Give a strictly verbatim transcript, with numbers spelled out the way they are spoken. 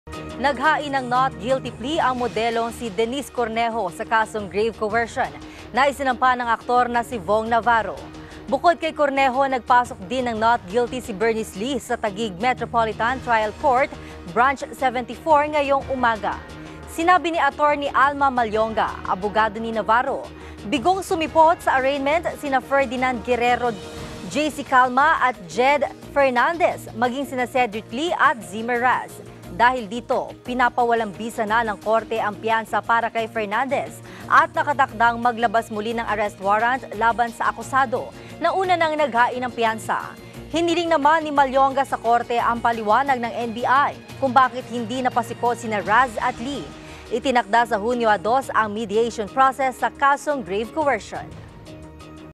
Naghain ng not guilty plea ang modelong si Denise Cornejo sa kasong grave coercion na isinampa ng aktor na si Vong Navarro. Bukod kay Cornejo, nagpasok din ng not guilty si Bernice Lee sa Taguig Metropolitan Trial Court, Branch seventy-four ngayong umaga. Sinabi ni Attorney Alma Malyonga, abogado ni Navarro, bigong sumipot sa arraignment sina Ferdinand Guerrero, J C Calma at Jed Fernandez, maging sina Cedric Lee at Zimmer Raz. Dahil dito, pinapawalang bisa na ng korte ang piyansa para kay Fernandez at nakatakdang maglabas muli ng arrest warrant laban sa akusado na una nang naghain ng piyansa. Hiniling naman ni Malyonga sa korte ang paliwanag ng N B I kung bakit hindi napasikot sina Raz at Lee. Itinakda sa Hunyo two ang mediation process sa kasong grave coercion.